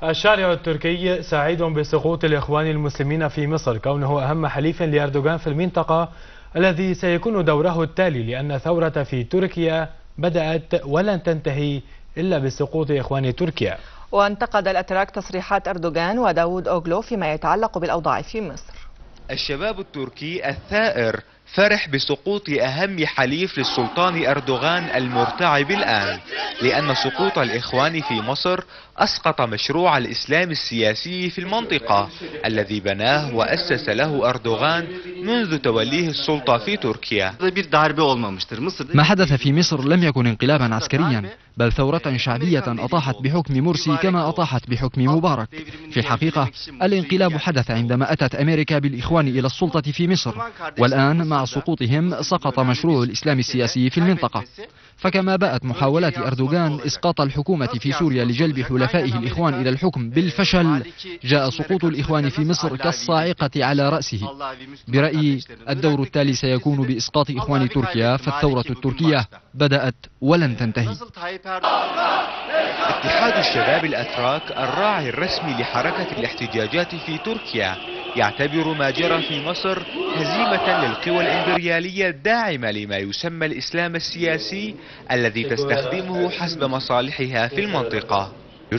الشارع التركي سعيد بسقوط الإخوان المسلمين في مصر كونه أهم حليف لأردوغان في المنطقة الذي سيكون دوره التالي، لأن الثورة في تركيا بدأت ولن تنتهي إلا بسقوط إخوان تركيا. وانتقد الأتراك تصريحات أردوغان وداود أوغلو فيما يتعلق بالأوضاع في مصر. الشباب التركي الثائر فرح بسقوط أهم حليف للسلطان أردوغان المرتعب الآن، لأن سقوط الإخوان في مصر أسقط مشروع الإسلام السياسي في المنطقة الذي بناه وأسس له أردوغان منذ توليه السلطة في تركيا. ما حدث في مصر لم يكن انقلابا عسكريا، بل ثورة شعبية أطاحت بحكم مرسي كما أطاحت بحكم مبارك. في الحقيقة الانقلاب حدث عندما أتت أمريكا بالإخوان إلى السلطة في مصر، والآن مع سقوطهم سقط مشروع الإسلام السياسي في المنطقة. فكما باءت محاولات أردوغان إسقاط الحكومة في سوريا لجلب حلفائه الإخوان إلى الحكم بالفشل، جاء سقوط الإخوان في مصر كالصاعقة على رأسه. برأيي الدور التالي سيكون بإسقاط إخوان تركيا، فالثورة التركية بدأت ولن تنتهي. اتحاد الشباب الأتراك الراعي الرسمي لحركة الاحتجاجات في تركيا يعتبر ما جرى في مصر هزيمة للقوى الإمبريالية الداعمة لما يسمى الإسلام السياسي الذي تستخدمه حسب مصالحها في المنطقة.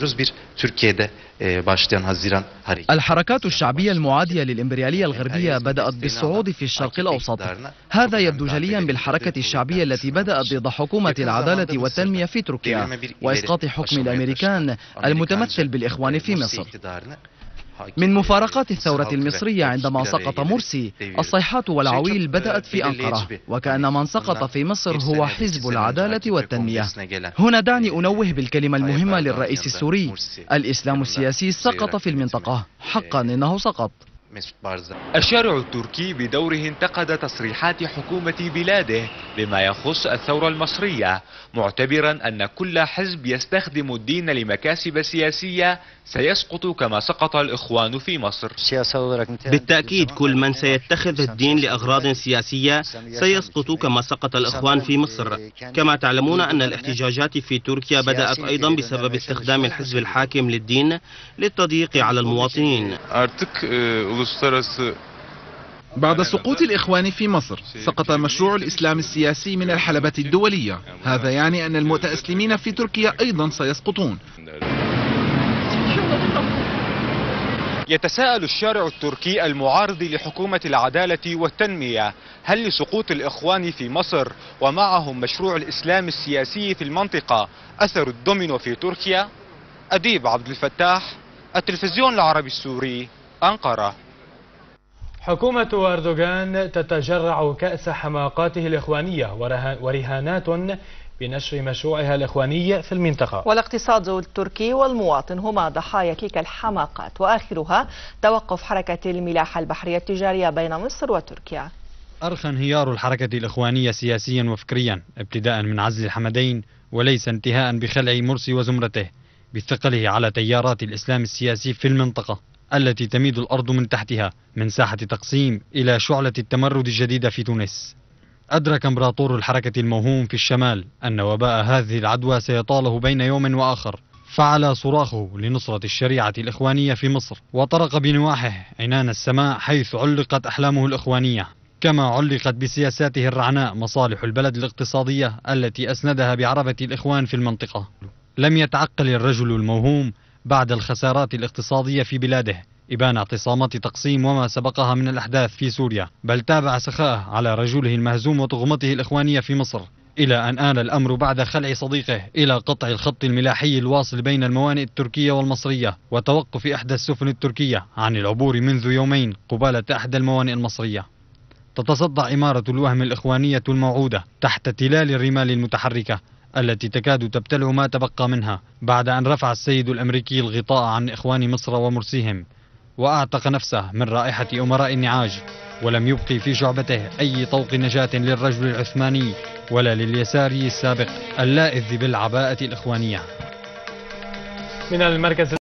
الحركات الشعبية المعادية للإمبريالية الغربية بدأت بالصعود في الشرق الأوسط. هذا يبدو جليا بالحركة الشعبية التي بدأت ضد حكومة العدالة والتنمية في تركيا وإسقاط حكم الأمريكان المتمثل بالإخوان في مصر. من مفارقات الثورة المصرية عندما سقط مرسي، الصيحات والعويل بدأت في أنقرة، وكأن من سقط في مصر هو حزب العدالة والتنمية. هنا دعني أنوه بالكلمة المهمة للرئيس السوري: الإسلام السياسي سقط في المنطقة، حقا إنه سقط. الشارع التركي بدوره انتقد تصريحات حكومة بلاده بما يخص الثورة المصرية، معتبرا أن كل حزب يستخدم الدين لمكاسب سياسية سيسقط كما سقط الإخوان في مصر. بالتأكيد كل من سيتخذ الدين لأغراض سياسية سيسقط كما سقط الإخوان في مصر. كما تعلمون أن الاحتجاجات في تركيا بدأت أيضا بسبب استخدام الحزب الحاكم للدين للتضييق على المواطنين. بعد سقوط الإخوان في مصر سقط مشروع الإسلام السياسي من الحلبة الدولية. هذا يعني أن المتأسلمين في تركيا أيضا سيسقطون. يتساءل الشارع التركي المعارض لحكومة العدالة والتنمية: هل لسقوط الإخوان في مصر ومعهم مشروع الإسلام السياسي في المنطقة أثر الدومينو في تركيا؟ أديب عبد الفتاح، التلفزيون العربي السوري، أنقرة. حكومة أردوغان تتجرع كأس حماقاته الإخوانية ورهانات بنشر مشروعها الإخواني في المنطقة. والاقتصاد التركي والمواطن هما ضحايا تلك الحماقات، وآخرها توقف حركة الملاحة البحرية التجارية بين مصر وتركيا. أرخى انهيار الحركة الإخوانية سياسيا وفكريا ابتداء من عزل الحمدين، وليس انتهاء بخلع مرسي وزمرته بثقله على تيارات الإسلام السياسي في المنطقة التي تميد الأرض من تحتها، من ساحة تقسيم إلى شعلة التمرد الجديدة في تونس. أدرك إمبراطور الحركة الموهوم في الشمال أن وباء هذه العدوى سيطاله بين يوم وآخر، فعلى صراخه لنصرة الشريعة الإخوانية في مصر، وطرق بنواحه عنان السماء حيث علقت أحلامه الإخوانية، كما علقت بسياساته الرعناء مصالح البلد الاقتصادية التي أسندها بعربة الإخوان في المنطقة. لم يتعقل الرجل الموهوم بعد الخسارات الاقتصادية في بلاده إبان اعتصامات تقسيم وما سبقها من الأحداث في سوريا، بل تابع سخاءه على رجله المهزوم وطغمته الإخوانية في مصر، إلى أن آن الأمر بعد خلع صديقه إلى قطع الخط الملاحي الواصل بين الموانئ التركية والمصرية، وتوقف إحدى السفن التركية عن العبور منذ يومين قبالة إحدى الموانئ المصرية. تتصدع إمارة الوهم الإخوانية الموعودة تحت تلال الرمال المتحركة التي تكاد تبتلع ما تبقى منها، بعد أن رفع السيد الأمريكي الغطاء عن إخوان مصر ومرسيهم، وأعتق نفسه من رائحة أمراء النعاج، ولم يبقي في شعبته أي طوق نجاة للرجل العثماني ولا لليساري السابق اللائذ بالعباءة الإخوانية. من المركز